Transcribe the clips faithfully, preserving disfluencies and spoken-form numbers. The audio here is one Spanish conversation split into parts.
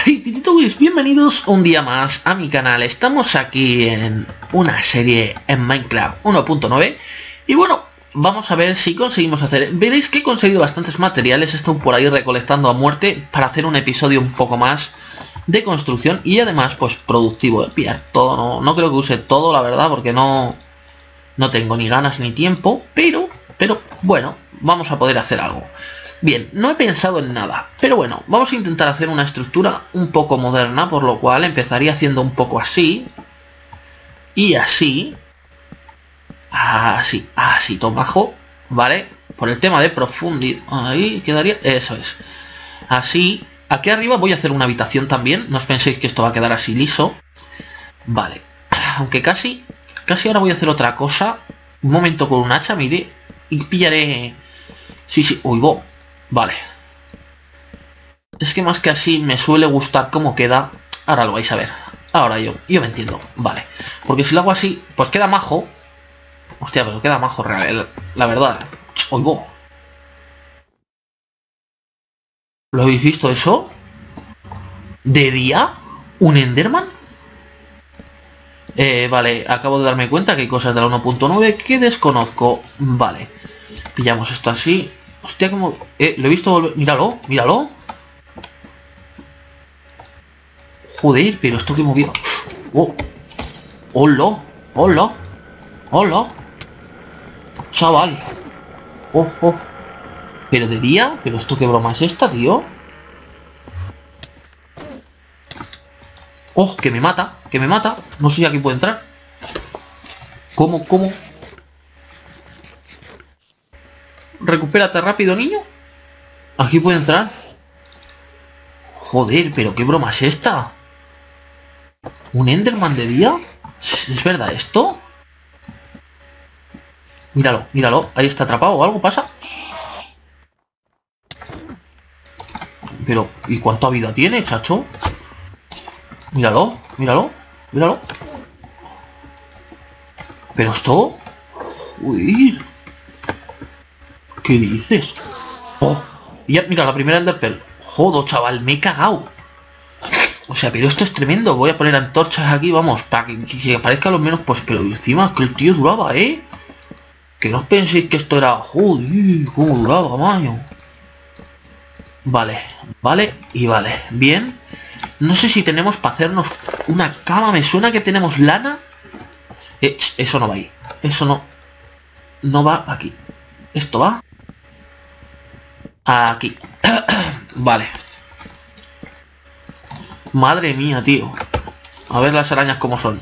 Hey Pititubis, bienvenidos un día más a mi canal. Estamos aquí en una serie en Minecraft uno punto nueve y bueno, vamos a ver si conseguimos hacer... Veréis que he conseguido bastantes materiales, he estado por ahí recolectando a muerte para hacer un episodio un poco más de construcción y además pues productivo, de pillar todo. No, no creo que use todo, la verdad, porque no, no tengo ni ganas ni tiempo, pero, pero bueno, vamos a poder hacer algo. Bien, no he pensado en nada, pero bueno, vamos a intentar hacer una estructura un poco moderna, por lo cual empezaría haciendo un poco así, y así, así, así, tomajo, ¿vale? Por el tema de profundidad, ahí quedaría, eso es, así. Aquí arriba voy a hacer una habitación también, no os penséis que esto va a quedar así liso, vale, aunque casi, casi ahora voy a hacer otra cosa, un momento con un hacha, mire, y pillaré, sí, sí, uy, bo. Vale. Es que más que así me suele gustar cómo queda. Ahora lo vais a ver. Ahora yo, yo me entiendo. Vale. Porque si lo hago así, pues queda majo. Hostia, pero queda majo real, la verdad. Oigo. ¿Lo habéis visto eso? ¿De día? ¿Un Enderman? Eh, vale, acabo de darme cuenta que hay cosas de la uno punto nueve que desconozco. Vale. Pillamos esto así. Hostia, como... Eh, lo he visto volver... Míralo, míralo. Joder, pero esto que movido... Oh. Hola, hola, hola. Chaval. Oh, oh. Pero de día, pero esto qué broma es esta, tío. Oh, que me mata, que me mata. No sé si aquí puede entrar. ¿Cómo, cómo? Recupérate rápido, niño. Aquí puede entrar. Joder, pero qué broma es esta. ¿Un Enderman de día? ¿Es verdad esto? Míralo, míralo. Ahí está atrapado o algo pasa. Pero, ¿y cuánta vida tiene, chacho? Míralo, míralo, míralo. Pero esto... Uy. ¿Qué dices? Oh, ya, mira, la primera Enderpearl. Jodo, chaval, me he cagado. O sea, pero esto es tremendo. Voy a poner antorchas aquí, vamos, para que, que aparezca lo menos, pues, pero encima que el tío duraba, ¿eh? Que no os penséis que esto era... Joder, cómo duraba, maño. Vale, vale y vale. Bien. No sé si tenemos para hacernos una cama. Me suena que tenemos lana. Eh, eso no va ahí. Eso no... No va aquí. Esto va... Aquí. Vale. Madre mía, tío. A ver las arañas cómo son.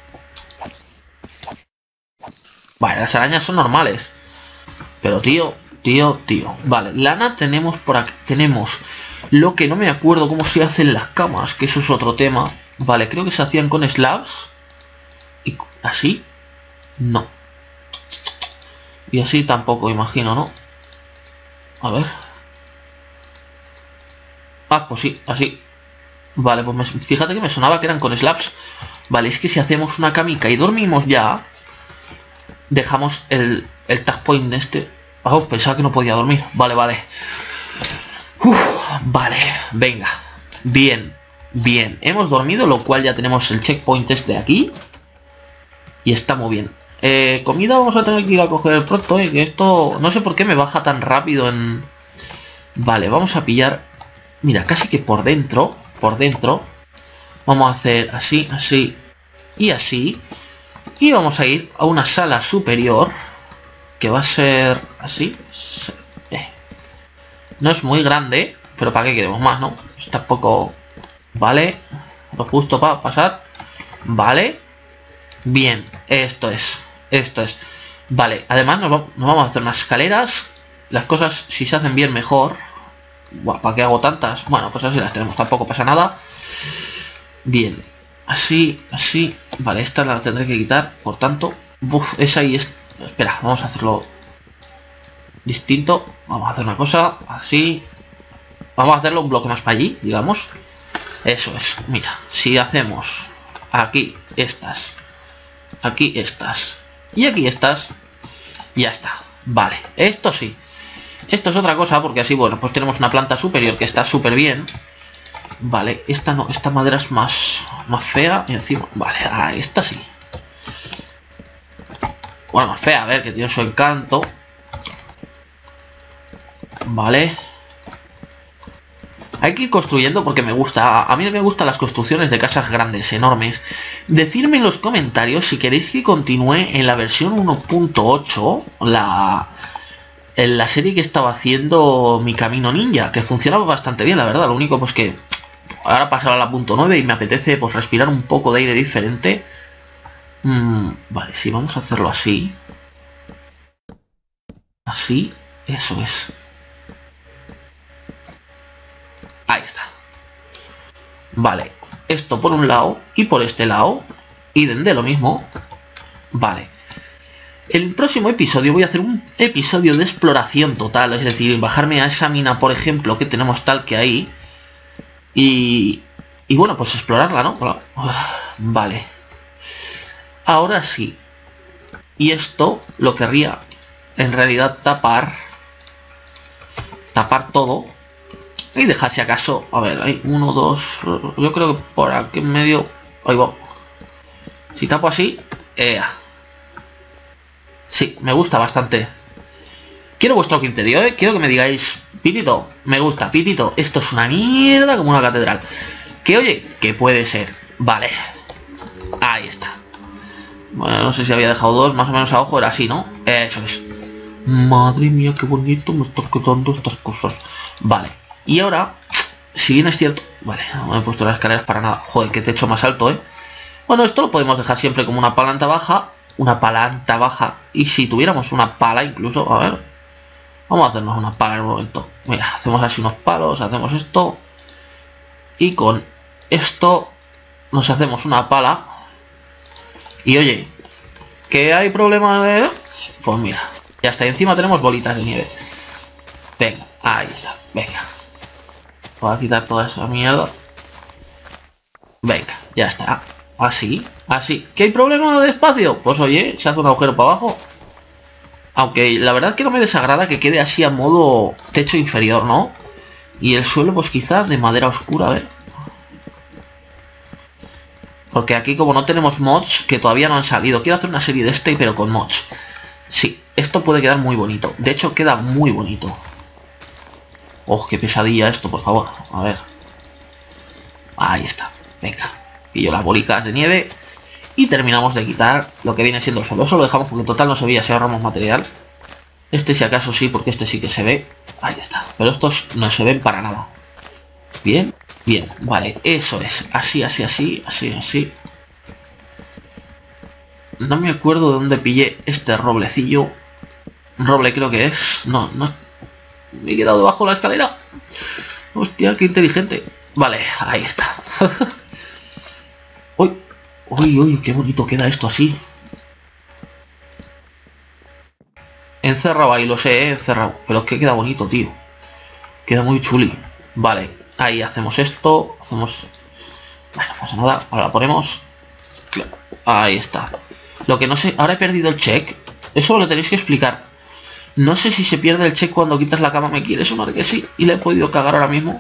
Vale, las arañas son normales. Pero tío, tío, tío. Vale, lana tenemos por aquí. Tenemos lo que no me acuerdo cómo se hacen las camas, que eso es otro tema. Vale, creo que se hacían con slabs. Y así. No. Y así tampoco, imagino, ¿no? A ver. Ah, pues sí, así. Vale, pues me, fíjate que me sonaba que eran con slabs. Vale, es que si hacemos una camica y dormimos ya, dejamos el, el tag point de este. Oh, pensaba que no podía dormir. Vale, vale. Uf, vale, venga. Bien, bien. Hemos dormido, lo cual ya tenemos el checkpoint este aquí. Y está muy bien. Eh, comida vamos a tener que ir a coger pronto, eh, que esto... No sé por qué me baja tan rápido en... Vale, vamos a pillar... Mira, casi que por dentro, por dentro, vamos a hacer así, así y así. Y vamos a ir a una sala superior, que va a ser así. Eh. No es muy grande, pero ¿para qué queremos más, no? Está un poco... Vale, lo justo para pasar. Vale. Bien, esto es, esto es. Vale, además nos, va, nos vamos a hacer unas escaleras. Las cosas, si se hacen bien, mejor. Buah, ¿para qué hago tantas? Bueno, pues así las tenemos, tampoco pasa nada. Bien, así, así. Vale, esta la tendré que quitar, por tanto. Uf, esa y es... Espera, vamos a hacerlo distinto. Vamos a hacer una cosa, así. Vamos a hacerlo un bloque más para allí, digamos. Eso es, mira, si hacemos aquí estas, aquí estas y aquí estas, ya está. Vale, esto sí. Esto es otra cosa porque así, bueno, pues tenemos una planta superior que está súper bien. Vale, esta no, esta madera es más, más fea. Y encima, vale, ah, esta sí. Bueno, más fea, a ver, que tiene su encanto. Vale. Hay que ir construyendo porque me gusta. A mí me gustan las construcciones de casas grandes, enormes. Decidme en los comentarios si queréis que continúe en la versión uno punto ocho, la, en la serie que estaba haciendo Mi Camino Ninja, que funcionaba bastante bien, la verdad. Lo único pues que ahora pasará a la punto nueve y me apetece pues respirar un poco de aire diferente. Mm, vale, sí, vamos a hacerlo así. Así, eso es. Ahí está. Vale, esto por un lado y por este lado. Idem de lo mismo. Vale. El próximo episodio voy a hacer un episodio de exploración total. Es decir, bajarme a esa mina, por ejemplo, que tenemos tal que ahí. Y... Y bueno, pues explorarla, ¿no? Vale. Ahora sí. Y esto lo querría en realidad tapar. Tapar todo. Y dejar si acaso, a ver, hay uno, dos, yo creo que por aquí en medio, ahí va. Si tapo así, eh, sí, me gusta bastante. Quiero vuestro criterio, eh, quiero que me digáis, Pitito, me gusta, Pitito, esto es una mierda como una catedral. Que oye, que puede ser, vale, ahí está. Bueno, no sé si había dejado dos, más o menos a ojo era así, ¿no? Eso es. Madre mía, qué bonito me está quedando estas cosas. Vale. Y ahora, si bien es cierto... Vale, no me he puesto las escaleras para nada. Joder, qué techo más alto, ¿eh? Bueno, esto lo podemos dejar siempre como una planta baja. Una planta baja. Y si tuviéramos una pala incluso... A ver... Vamos a hacernos una pala en un momento. Mira, hacemos así unos palos, hacemos esto. Y con esto nos hacemos una pala. Y oye, ¿que hay problema de...? Pues mira, ya está. Encima tenemos bolitas de nieve. Venga, ahí está. Venga. Voy a quitar toda esa mierda. Venga, ya está. Así, así. ¿Que hay problema de espacio? Pues oye, se hace un agujero para abajo. Aunque la verdad que no me desagrada que quede así a modo techo inferior, ¿no? Y el suelo pues quizás de madera oscura, a ver. Porque aquí como no tenemos mods, que todavía no han salido. Quiero hacer una serie de este, pero con mods. Sí, esto puede quedar muy bonito. De hecho, queda muy bonito. Oh, qué pesadilla esto, por favor. A ver. Ahí está. Venga. Pillo las bolitas de nieve. Y terminamos de quitar lo que viene siendo el suelo. Eso lo dejamos porque en total no se veía si ahorramos material. Este si acaso sí, porque este sí que se ve. Ahí está. Pero estos no se ven para nada. Bien. Bien. Vale. Eso es. Así, así, así. Así, así. No me acuerdo de dónde pillé este roblecillo. Roble creo que es. No, no. Me he quedado debajo de la escalera. Hostia, qué inteligente. Vale, ahí está. Uy, uy, uy, qué bonito queda esto así. Encerrado ahí, lo sé, eh, encerrado. Pero es que queda bonito, tío. Queda muy chuli. Vale, ahí hacemos esto. Hacemos... Bueno, no pasa nada. Ahora ponemos... Ahí está. Lo que no sé... Ahora he perdido el check. Eso lo tenéis que explicar. No sé si se pierde el check cuando quitas la cama. Me quiere sonar que sí. Y le he podido cagar ahora mismo.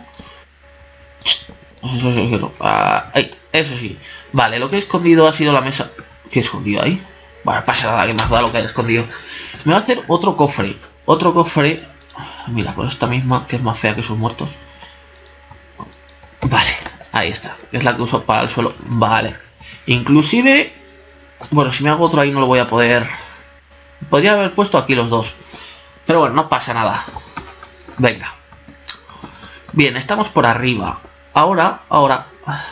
Eso, eso, eso, ah, ahí, eso sí. Vale, lo que he escondido ha sido la mesa. ¿Qué he escondido ahí? Bueno, pasa nada, que más da lo que he escondido. Me va a hacer otro cofre. Otro cofre. Mira, con esta misma, que es más fea que sus muertos. Vale, ahí está. Es la que uso para el suelo. Vale. Inclusive... Bueno, si me hago otro ahí no lo voy a poder... Podría haber puesto aquí los dos. Pero bueno, no pasa nada. Venga. Bien, estamos por arriba. Ahora, ahora...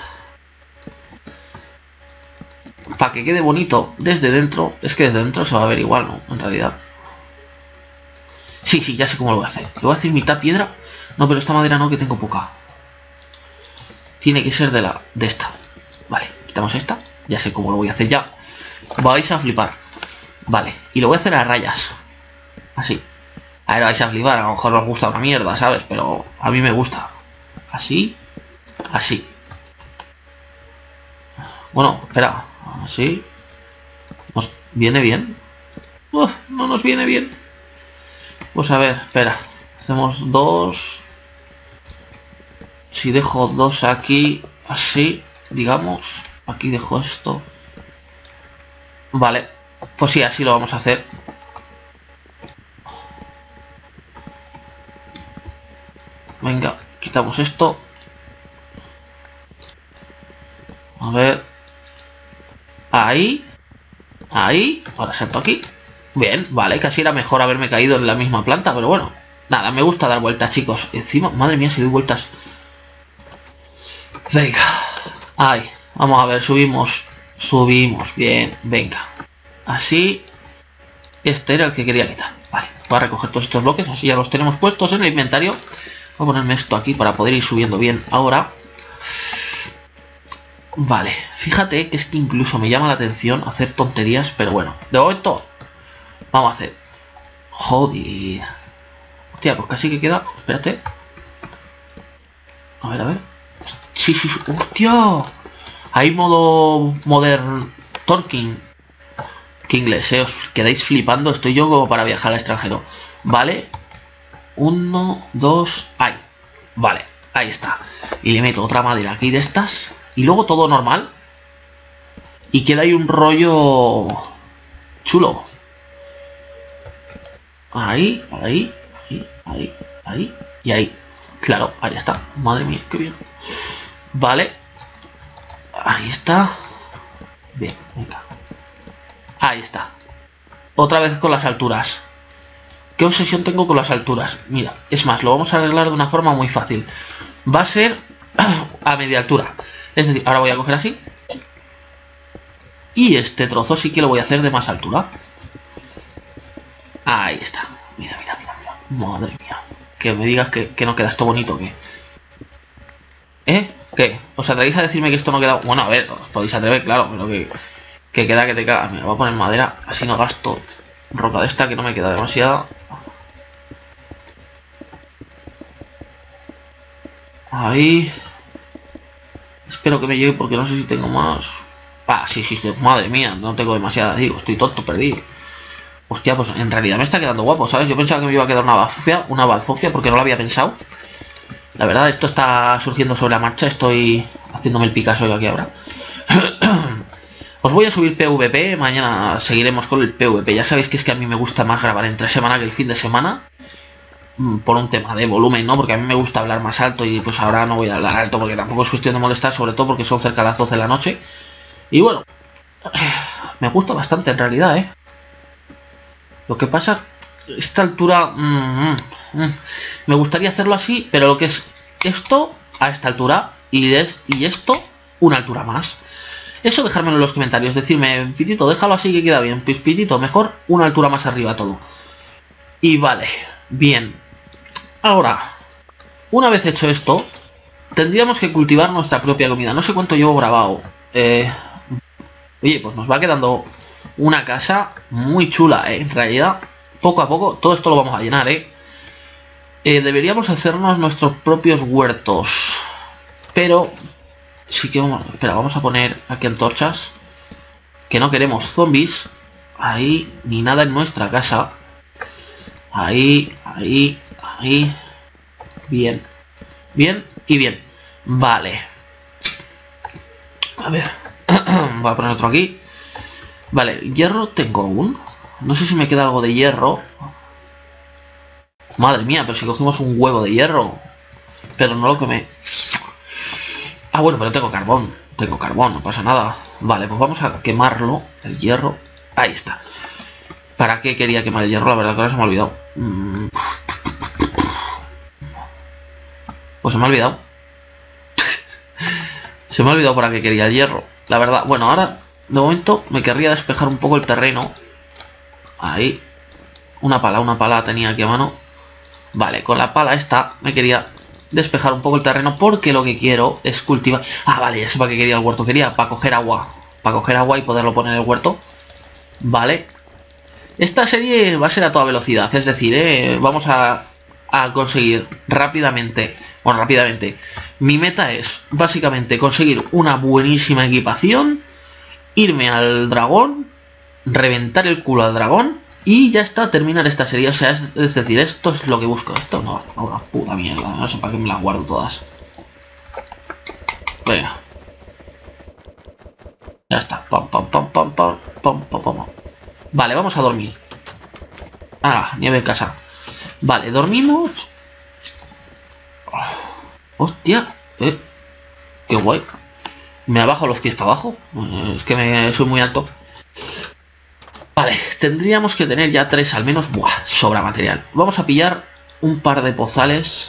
Para que quede bonito desde dentro. Es que desde dentro se va a ver igual, ¿no? En realidad. Sí, sí, ya sé cómo lo voy a hacer. Lo voy a hacer mitad piedra. No, pero esta madera no, que tengo poca. Tiene que ser de la... de esta. Vale, quitamos esta. Ya sé cómo lo voy a hacer ya. Vais a flipar. Vale, y lo voy a hacer a rayas. Así. A ver, vais a flipar. A lo mejor os gusta una mierda, ¿sabes? Pero a mí me gusta. Así. Así. Bueno, espera. Así. ¿Nos viene bien? Uf, no nos viene bien. Pues a ver, espera. Hacemos dos. si dejo dos aquí, así, digamos, aquí dejo esto. Vale, pues sí, así lo vamos a hacer. Venga, quitamos esto. A ver. Ahí. Ahí. Ahora salto aquí. Bien, vale, casi era mejor haberme caído en la misma planta, pero bueno. Nada, me gusta dar vueltas, chicos. Encima, madre mía, si doy vueltas. Venga. Ahí. Vamos a ver, subimos. Subimos. Bien, venga. Así. Este era el que quería quitar. Vale, voy a recoger todos estos bloques. Así ya los tenemos puestos en el inventario. Voy a ponerme esto aquí para poder ir subiendo bien ahora. Vale, fíjate que es que incluso me llama la atención hacer tonterías, pero bueno, de momento vamos a hacer. Joder. Hostia, pues casi que queda. Espérate. A ver, a ver. Sí, sí, sí. Hostia. Hay modo Modern Talking. Que inglés, eh. Os quedáis flipando. Estoy yo como para viajar al extranjero. Vale. Uno, dos. Ahí. Vale, ahí está. Y le meto otra madera aquí de estas. Y luego todo normal. Y queda ahí un rollo chulo. Ahí, ahí, ahí, ahí, ahí y ahí. Claro, ahí está. Madre mía, qué bien. Vale. Ahí está. Bien, venga. Ahí está. Otra vez con las alturas. ¿Qué obsesión tengo con las alturas? Mira, es más, lo vamos a arreglar de una forma muy fácil. Va a ser a media altura. Es decir, ahora voy a coger así. Y este trozo sí que lo voy a hacer de más altura. Ahí está. Mira, mira, mira, mira. Madre mía. Que me digas que, que no queda esto bonito, ¿qué? ¿Eh? ¿Qué? ¿Os atrevéis a decirme que esto no queda? Bueno, a ver, os podéis atrever, claro, pero que, que queda que te cagas. Mira, voy a poner madera, así no gasto roca de esta, que no me queda demasiada. Ahí. Espero que me llegue porque no sé si tengo más. Ah, sí, sí, sí. Madre mía, no tengo demasiada, digo, estoy tonto, perdido. Hostia, pues en realidad me está quedando guapo, ¿sabes? Yo pensaba que me iba a quedar una bazofia, una bazofia porque no lo había pensado. La verdad, esto está surgiendo sobre la marcha, estoy haciéndome el Picasso yo aquí ahora. Os voy a subir P V P, mañana seguiremos con el P V P. Ya sabéis que es que a mí me gusta más grabar entre semana que el fin de semana. Por un tema de volumen, ¿no? Porque a mí me gusta hablar más alto y pues ahora no voy a hablar alto porque tampoco es cuestión de molestar, sobre todo porque son cerca de las doce de la noche. Y bueno, me gusta bastante en realidad, ¿eh? Lo que pasa, esta altura... Mmm, mmm, me gustaría hacerlo así, pero lo que es esto a esta altura y, es, y esto una altura más. Eso dejármelo en los comentarios, decirme, Pitito, déjalo así que queda bien. Pues Pitito, mejor una altura más arriba todo. Y vale, bien. Ahora, una vez hecho esto, tendríamos que cultivar nuestra propia comida. No sé cuánto llevo grabado. Eh, oye, pues nos va quedando una casa muy chula, ¿eh? En realidad, poco a poco, todo esto lo vamos a llenar, ¿eh? Eh, deberíamos hacernos nuestros propios huertos. Pero sí que vamos... Espera, vamos a poner aquí antorchas. Que no queremos zombies. Ahí, ni nada en nuestra casa. Ahí, ahí, ahí. Bien. Bien y bien. Vale. A ver. Voy a poner otro aquí. Vale, hierro tengo aún. No sé si me queda algo de hierro. Madre mía, pero si cogimos un huevo de hierro. Pero no lo que me... Ah, bueno, pero tengo carbón. Tengo carbón, no pasa nada. Vale, pues vamos a quemarlo. El hierro. Ahí está. ¿Para qué quería quemar el hierro? La verdad que ahora se me ha olvidado. Mm. Pues se me ha olvidado. Se me ha olvidado para qué quería el hierro. La verdad, bueno, ahora de momento me querría despejar un poco el terreno. Ahí. Una pala, una pala tenía aquí a mano. Vale, con la pala esta me quería despejar un poco el terreno porque lo que quiero es cultivar... Ah, vale, ya sé para qué quería el huerto. Quería para coger agua. Para coger agua y poderlo poner en el huerto. Vale. Esta serie va a ser a toda velocidad. Es decir, eh, vamos a, a conseguir rápidamente... Bueno, rápidamente. Mi meta es básicamente conseguir una buenísima equipación. Irme al dragón. Reventar el culo al dragón. Y ya está, terminar esta serie. O sea, es, es decir, esto es lo que busco. Esto no, no, una puta mierda. No sé para qué me las guardo todas. pam, pam, pam, pam, pam, pam, pam. Vale, vamos a dormir. Ah, nieve en casa. Vale, dormimos. Hostia, eh, qué guay. Me abajo los pies para abajo. Es que me soy muy alto. Vale, tendríamos que tener ya tres al menos. Buah, sobra material. Vamos a pillar un par de pozales.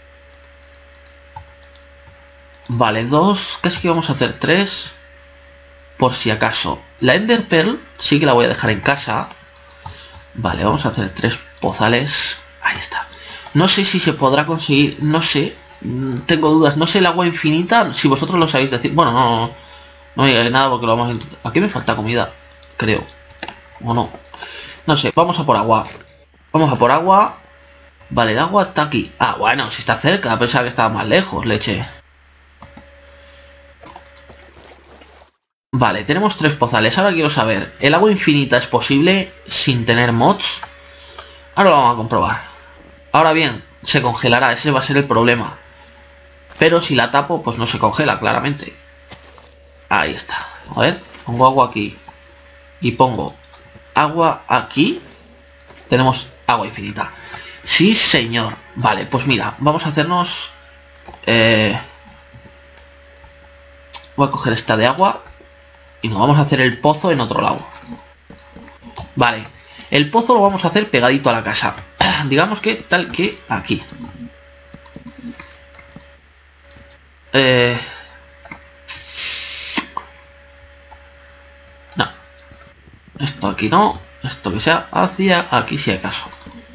Vale, dos. Casi que vamos a hacer tres. Por si acaso. La Ender Pearl sí que la voy a dejar en casa. Vale, vamos a hacer tres pozales. Ahí está. No sé si se podrá conseguir. No sé. Tengo dudas. No sé el agua infinita. Si vosotros lo sabéis decir. Bueno, no. No me digáis nada porque lo vamos a intentar. Aquí me falta comida. Creo. O no. No sé. Vamos a por agua. Vamos a por agua. Vale, el agua está aquí. Ah, bueno, si está cerca. Pensaba que estaba más lejos, leche. Vale, tenemos tres pozales. Ahora quiero saber, ¿el agua infinita es posible sin tener mods? Ahora lo vamos a comprobar. Ahora bien, se congelará, ese va a ser el problema. Pero si la tapo, pues no se congela, claramente. Ahí está. A ver, pongo agua aquí. Y pongo agua aquí. Tenemos agua infinita. Sí, señor. Vale, pues mira, vamos a hacernos... Eh... Voy a coger esta de agua. Y nos vamos a hacer el pozo en otro lado. Vale. El pozo lo vamos a hacer pegadito a la casa. Digamos que tal que aquí. Eh... No. Esto aquí no. Esto que sea hacia aquí si acaso.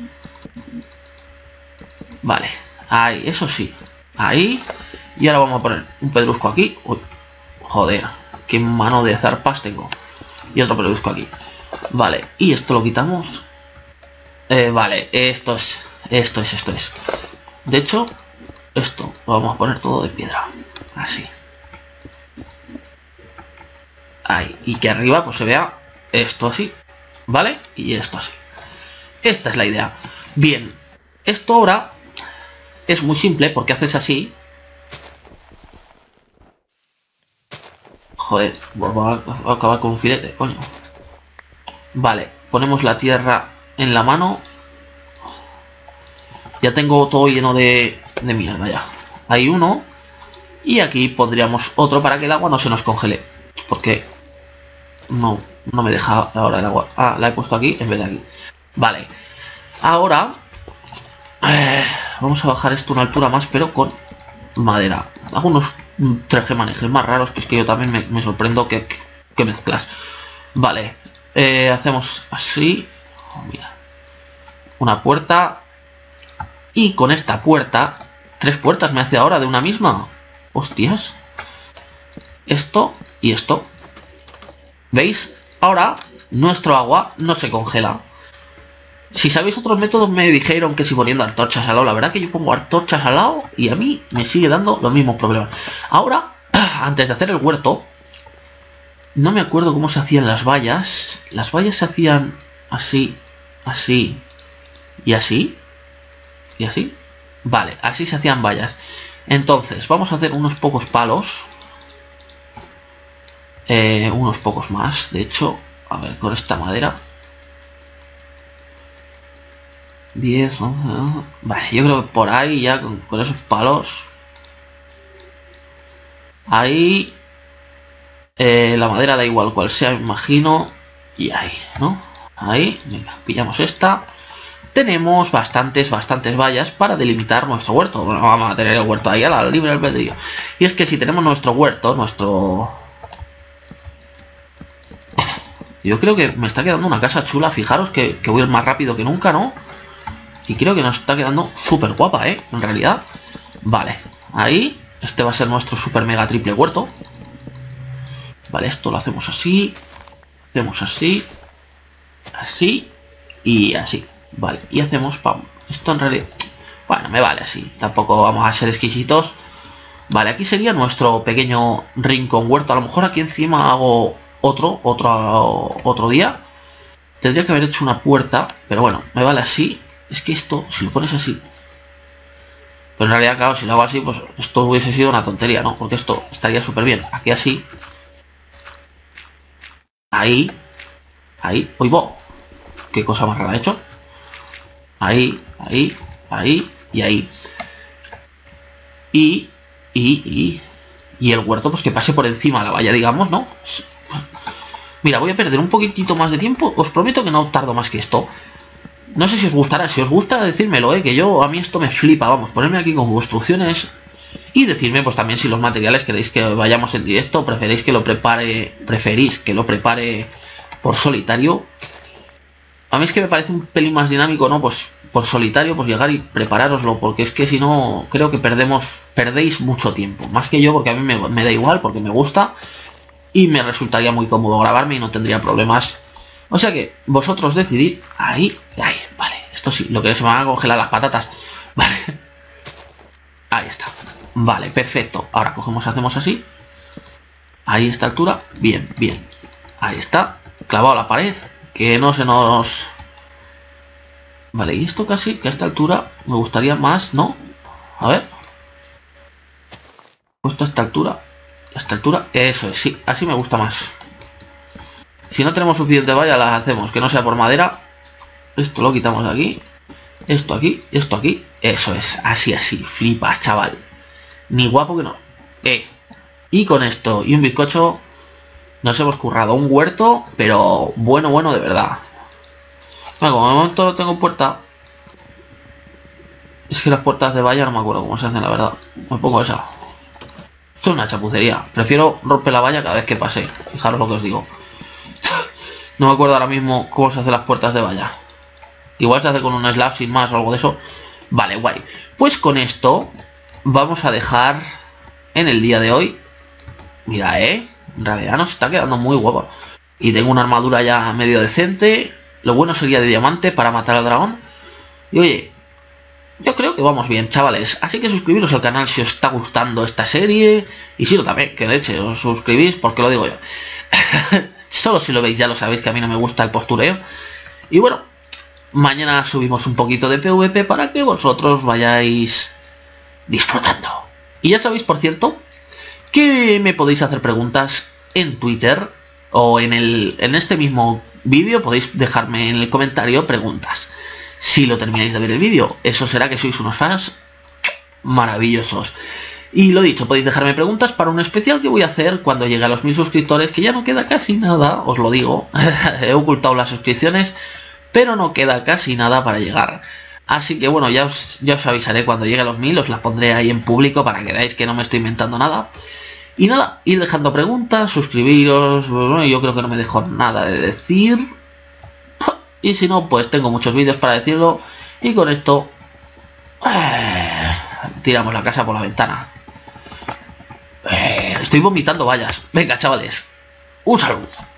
Vale. Ahí, eso sí. Ahí. Y ahora vamos a poner un pedrusco aquí. Uy. Joder. Qué mano de zarpas tengo. Y otro pedrusco aquí. Vale. Y esto lo quitamos. Eh, vale. Esto es. Esto es, esto es. De hecho, esto lo vamos a poner todo de piedra. Así. Ahí. Y que arriba pues se vea esto así. ¿Vale? Y esto así. Esta es la idea. Bien. Esto ahora es muy simple porque haces así. Joder, vamos a acabar con un filete, coño. Vale, ponemos la tierra en la mano. Ya tengo todo lleno de, de mierda ya. Hay uno. Y aquí pondríamos otro para que el agua no se nos congele. Porque no, no me deja ahora el agua. Ah, la he puesto aquí en vez de aquí. Vale. Ahora eh, vamos a bajar esto a una altura más, pero con madera. Hago unos tres gemanejes más raros, que es que yo también me, me sorprendo que, que, que mezclas. Vale. Eh, hacemos así. Oh, mira. Una puerta. Y con esta puerta, tres puertas me hace ahora de una misma. Hostias. Esto y esto. ¿Veis? Ahora nuestro agua no se congela. Si sabéis otros métodos me dijeron que si poniendo antorchas al lado. La verdad que yo pongo antorchas al lado y a mí me sigue dando los mismos problemas. Ahora, antes de hacer el huerto, no me acuerdo cómo se hacían las vallas. Las vallas se hacían así, así y así. Y así. Vale, así se hacían vallas. Entonces, vamos a hacer unos pocos palos. Eh, unos pocos más, de hecho. A ver, con esta madera. diez, once, doce. Vale, yo creo que por ahí ya con, con esos palos. Ahí. Eh, la madera da igual cual sea, me imagino. Y ahí, ¿no? Ahí, venga, pillamos esta. Tenemos bastantes, bastantes vallas para delimitar nuestro huerto. Bueno, vamos a tener el huerto ahí a la libre albedrío. Y es que si tenemos nuestro huerto, nuestro... Yo creo que me está quedando una casa chula. Fijaros que, que voy a ir más rápido que nunca, ¿no? Y creo que nos está quedando súper guapa, ¿eh? En realidad. Vale, ahí. Este va a ser nuestro super mega triple huerto. Vale, esto lo hacemos así. Hacemos así. Así. Y así. Vale, y hacemos pam. Esto en realidad... Bueno, me vale así. Tampoco vamos a ser exquisitos. Vale, aquí sería nuestro pequeño rincón huerto. A lo mejor aquí encima hago otro, otro, otro día. Tendría que haber hecho una puerta. Pero bueno, me vale así. Es que esto, si lo pones así... Pero en realidad, claro, si lo hago así, pues esto hubiese sido una tontería, ¿no? Porque esto estaría súper bien. Aquí así. Ahí. Ahí. Uy, bo. Qué cosa más rara he hecho. Ahí, ahí, ahí y ahí. Y, y, y... Y el huerto, pues que pase por encima de la valla, digamos, ¿no? Mira, voy a perder un poquitito más de tiempo. Os prometo que no tardo más que esto. No sé si os gustará. Si os gusta, decírmelo, ¿eh? Que yo, a mí esto me flipa. Vamos, ponerme aquí con construcciones. Y decirme, pues también si los materiales queréis que vayamos en directo. Preferéis que lo prepare... Preferís que lo prepare por solitario. A mí es que me parece un pelín más dinámico, ¿no? Pues por solitario, pues llegar y preparároslo. Porque es que si no, creo que perdemos... Perdéis mucho tiempo. Más que yo, porque a mí me, me da igual, porque me gusta. Y me resultaría muy cómodo grabarme y no tendría problemas. O sea que vosotros decidid. Ahí, ahí, vale. Esto sí, lo que se me van a congelar las patatas. Vale. Ahí está. Vale, perfecto. Ahora cogemos, hacemos así. Ahí esta altura. Bien, bien. Ahí está. Clavado a la pared. Que no se nos... Vale, y esto casi que a esta altura me gustaría más, ¿no? A ver. Puesto a esta altura. A esta altura. Eso es, sí. Así me gusta más. Si no tenemos suficiente valla, las hacemos. Que no sea por madera. Esto lo quitamos de aquí. Esto aquí. Esto aquí. Eso es. Así, así. Flipas, chaval. Ni guapo que no. Eh. Y con esto y un bizcocho nos hemos currado un huerto, pero bueno, bueno, de verdad. Bueno, como de momento no tengo puerta. Es que las puertas de valla no me acuerdo cómo se hacen, la verdad. Me pongo esa. Esto es una chapucería. Prefiero romper la valla cada vez que pase. Fijaros lo que os digo. No me acuerdo ahora mismo cómo se hacen las puertas de valla. Igual se hace con un slab sin más o algo de eso. Vale, guay. Pues con esto vamos a dejar en el día de hoy. Mira, eh. En realidad nos está quedando muy guapa. Y tengo una armadura ya medio decente. Lo bueno sería de diamante para matar al dragón. Y oye, yo creo que vamos bien, chavales. Así que suscribiros al canal si os está gustando esta serie. Y si no también, que leche, os suscribís porque lo digo yo. Solo si lo veis ya lo sabéis que a mí no me gusta el postureo. Y bueno, mañana subimos un poquito de PvP para que vosotros vayáis disfrutando. Y ya sabéis, por cierto, que me podéis hacer preguntas en Twitter o en, el, en este mismo vídeo. Podéis dejarme en el comentario preguntas. Si lo termináis de ver el vídeo, eso será que sois unos fans maravillosos. Y lo dicho, podéis dejarme preguntas para un especial que voy a hacer cuando llegue a los mil suscriptores, que ya no queda casi nada, os lo digo. He ocultado las suscripciones, pero no queda casi nada para llegar. Así que bueno, ya os, ya os avisaré cuando llegue a los mil, os las pondré ahí en público para que veáis que no me estoy inventando nada. Y nada, ir dejando preguntas, suscribiros, bueno, yo creo que no me dejo nada de decir. Y si no, pues tengo muchos vídeos para decirlo. Y con esto... Eh, tiramos la casa por la ventana. Eh, estoy vomitando vallas. Venga, chavales. Un saludo.